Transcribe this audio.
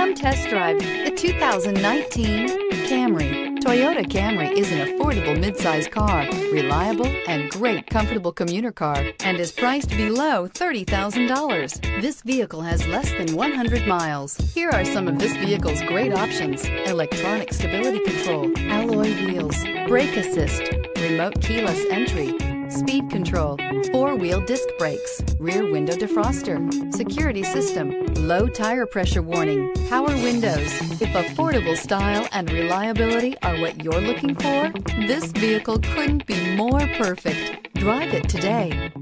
Come test drive the 2019 Camry. Toyota Camry is an affordable midsize car, reliable and great comfortable commuter car, and is priced below $30,000. This vehicle has less than 100 miles. Here are some of this vehicle's great options: electronic stability control, alloy wheels, brake assist, remote keyless entry, speed control, four-wheel disc brakes, rear window defroster, security system, low tire pressure warning, power windows. If affordable style and reliability are what you're looking for, this vehicle couldn't be more perfect. Drive it today.